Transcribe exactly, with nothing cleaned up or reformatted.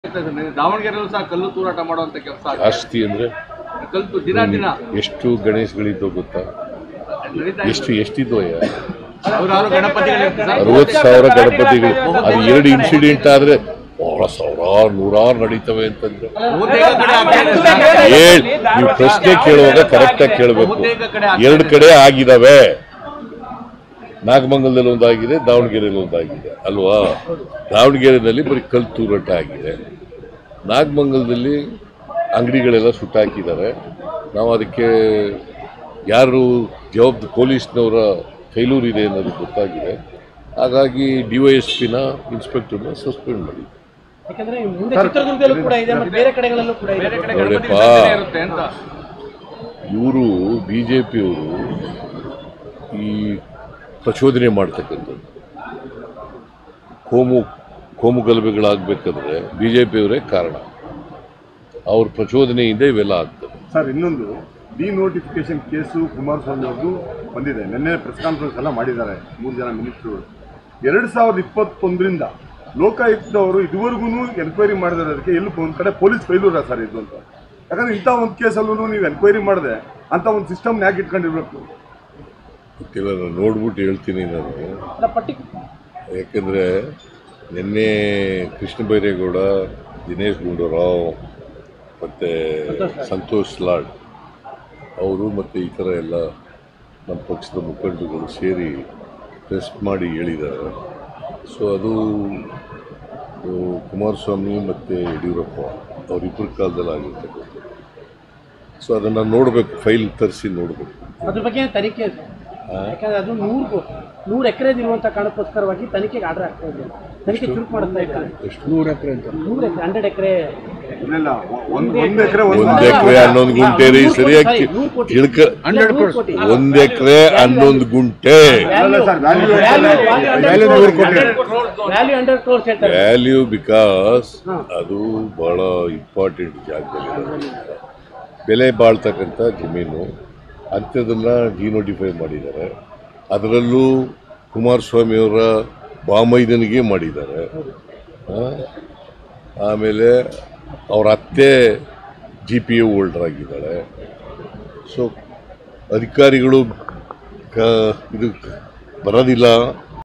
ದಾವಣಗೆರೆಯಲ್ಲೂ ಸಹ ಕಲ್ಲು ತೂರಾಟ ಮಾಡುವಂತ ಕೆಲಸ ಜಾಸ್ತಿ ಅಂದ್ರೆ ಕಲ್ಲು ದಿನ ದಿನ ಎಷ್ಟು ಗಣೇಶಗಳಿದ್ದು ಗೊತ್ತಾ? ಎಷ್ಟು ಎಷ್ಟಿದ್ವಯ್ಯ? ಸಾವಿರಾರು ಗಣಪತಿಗಳು, ಅರವತ್ತು ಸಾವಿರ ಗಣಪತಿಗಳು. ಅದು ಎರಡು ಇನ್ಸಿಡೆಂಟ್ ಆದ್ರೆ ಬಹಳ ಸಾವಿರಾರು ನೂರಾರು ನಡೀತವೆ ಅಂತಂದ್ರೆ ಹೇಳ್ ನೀವು ಪ್ರಶ್ನೆ ಕೇಳುವಾಗ ಕರೆಕ್ಟ್ ಆಗಿ ಕೇಳಬೇಕು. ಎರಡು ಕಡೆ ಆಗಿದಾವೆ. ನಾಗಮಂಗಲದಲ್ಲಿ ಒಂದಾಗಿದೆ, ದಾವಣಗೆರೆಯಲ್ಲಿ ಒಂದಾಗಿದೆ ಅಲ್ವಾ? ದಾವಣಗೆರೆಯಲ್ಲಿ ಬರೀ ಕಲ್ಲು ತೂರಾಟ ಆಗಿದೆ. ನಾಗಮಂಗಲದಲ್ಲಿ ಅಂಗಡಿಗಳೆಲ್ಲ ಸುಟ್ಟಾಕಿದ್ದಾರೆ. ನಾವು ಅದಕ್ಕೆ ಯಾರು ಜವಾಬ್ದಾರಿ ಪೊಲೀಸ್ನವರ ಫೇಲ್ಯೂರ್ ಇದೆ ಅನ್ನೋದು ಗೊತ್ತಾಗಿದೆ. ಹಾಗಾಗಿ ಡಿ ವೈ ಎಸ್ ಪಿನ ಇನ್ಸ್ಪೆಕ್ಟರ್ನ ಸಸ್ಪೆಂಡ್ ಮಾಡಿ. ನೋಡಪ್ಪ, ಇವರು ಬಿ ಜೆ ಪಿಯವರು ಈ ಪ್ರಚೋದನೆ ಮಾಡ್ತಕ್ಕಂಥದ್ದು ಕೋಮು ಕೋಮು ಗಲಭೆಗಳಾಗಬೇಕಾದ್ರೆ ಬಿ ಜೆ ಪಿಯವರೇ ಕಾರಣ. ಅವ್ರ ಪ್ರಚೋದನೆಯಿಂದ ಇವೆಲ್ಲ ಆಗ್ತದೆ. ಸರ್, ಇನ್ನೊಂದು ಡಿನೋಟಿಫಿಕೇಶನ್ ಕೇಸು ಕುಮಾರಸ್ವಾಮಿ ಅವ್ರದ್ದು ಬಂದಿದೆ. ನಿನ್ನೆ ಪ್ರೆಸ್ ಕಾನ್ಫರೆನ್ಸ್ ಎಲ್ಲ ಮಾಡಿದ್ದಾರೆ ಮೂರು ಜನ ಮಿನಿಸ್ಟ್ರುಗಳು. ಎರಡು ಸಾವಿರದ ಇಪ್ಪತ್ತೊಂದರಿಂದ ಲೋಕಾಯುಕ್ತವರು ಇದುವರೆಗೂ ಎನ್ಕ್ವೈರಿ ಮಾಡಿರೋದಕ್ಕೆ ಎಲ್ಲಿ ಒಂದು ಕಡೆ ಪೊಲೀಸ್ ಫೈಲೂರ ಸರ್ ಇದು ಅಂತ. ಯಾಕಂದ್ರೆ ಇಂಥ ಒಂದು ಕೇಸಲ್ಲೂ ನೀವು ಎನ್ಕ್ವೈರಿ ಮಾಡಿದೆ ಅಂತ ಒಂದು ಸಿಸ್ಟಮ್ ಯಾಕೆ ಇಟ್ಕೊಂಡಿರ್ಬೇಕು? ಗೊತ್ತಿಲ್ಲ, ನಾನು ನೋಡ್ಬಿಟ್ಟು ಹೇಳ್ತೀನಿ ನಾನು. ಯಾಕೆಂದರೆ ನಿನ್ನೆ ಕೃಷ್ಣ ಬೈರೇಗೌಡ, ದಿನೇಶ್ ಗುಂಡೂರಾವ್ ಮತ್ತು ಸಂತೋಷ್ ಲಾಡ್ ಅವರು ಮತ್ತು ಈ ಥರ ಎಲ್ಲ ನಮ್ಮ ಪಕ್ಷದ ಮುಖಂಡರುಗಳು ಸೇರಿ ಟೆಸ್ಟ್ ಮಾಡಿ ಹೇಳಿದ್ದಾರೆ. ಸೊ ಅದು ಕುಮಾರಸ್ವಾಮಿ ಮತ್ತು ಯಡಿಯೂರಪ್ಪ ಅವರಿಬ್ಬರ ಕಾಲದಲ್ಲಿ ಆಗಿರ್ತಕ್ಕಂಥದ್ದು. ಸೊ ಅದನ್ನು ನೋಡಬೇಕು, ಫೈಲ್ ತರಿಸಿ ನೋಡಬೇಕು. ಅದ್ರ ಬಗ್ಗೆ ತನಿಖೆ, ಯಾಕಂದ್ರೆ ಅದು ನೂರು ನೂರು ಎಕರೆ ಇರುವಂತ ಕಾರಣಕ್ಕೋಸ್ಕರವಾಗಿ ತನಿಖೆಗೆ ಆರ್ಡರ್ ಆಗ್ತಾ ಇದೆ. ತನಿಖೆ ಚುರುಕು ಮಾಡ್ತಾ ಇದ್ದಾರೆ. ಎಷ್ಟು ನೂರು ಎಕರೆ ಅಂತ? ನೂರು ಎಕರೆ ಹಂಡ್ರೆಡ್ ಎಕರೆ ಒಂದು ಎಕರೆ ಒಂದು ಎಕರೆ ಹನ್ನೊಂದು ಗುಂಟೆ ರೀ, ಸರಿಯಾಗಿ ತಿಳ್ಕ. ಒಂದು ಎಕರೆ ಹನ್ನೊಂದು ಗುಂಟೆ ವ್ಯಾಲ್ಯೂ, ಬಿಕಾಸ್ ಅದು ಬಹಳ ಇಂಪಾರ್ಟೆಂಟ್ ಜಾಗದಲ್ಲಿ ಬೆಲೆ ಬಾಳ್ತಕ್ಕಂಥ ಜಮೀನು. ಅಂಥದನ್ನು ಡಿನೋಟಿಫೈ ಮಾಡಿದ್ದಾರೆ. ಅದರಲ್ಲೂ ಕುಮಾರಸ್ವಾಮಿಯವರ ಬಾಮೈದನಿಗೆ ಮಾಡಿದ್ದಾರೆ. ಆಮೇಲೆ ಅವರ ಅತ್ತೆ ಜಿ ಪಿ ಎ ಹೋಲ್ಡರ್ ಆಗಿದ್ದಾಳೆ. ಸೊ ಅಧಿಕಾರಿಗಳು ಕ ಇದು ಬರೋದಿಲ್ಲ